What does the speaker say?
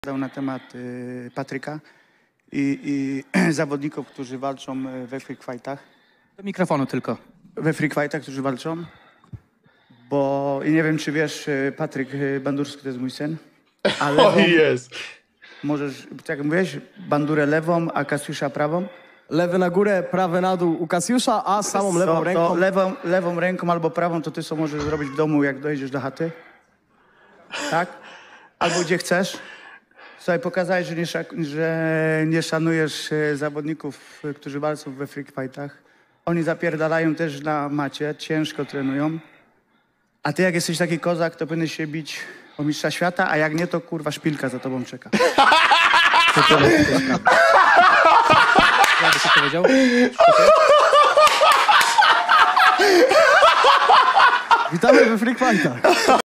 Na temat Patryka i zawodników, którzy walczą we free fightach. Do mikrofonu tylko. We free fightach, którzy walczą. Bo i nie wiem, czy wiesz, Patryk Bandurski to jest mój syn. Ale O, jest. możesz, tak jak mówiłeś, bandurę lewą, a Kasiusza prawą. Lewy na górę, prawy na dół u Kasiusza, a samą lewą ręką... To lewą ręką albo prawą, to ty co możesz zrobić w domu, jak dojedziesz do chaty. Tak? Albo gdzie chcesz. Słuchaj, pokazałeś, że nie szanujesz zawodników, którzy walczą we free fightach. Oni zapierdalają też na macie, ciężko trenują. A ty jak jesteś taki kozak, to powinieneś się bić o mistrza świata, a jak nie, to kurwa szpilka za tobą czeka. Ja byś powiedział? Witamy we Free Fightach.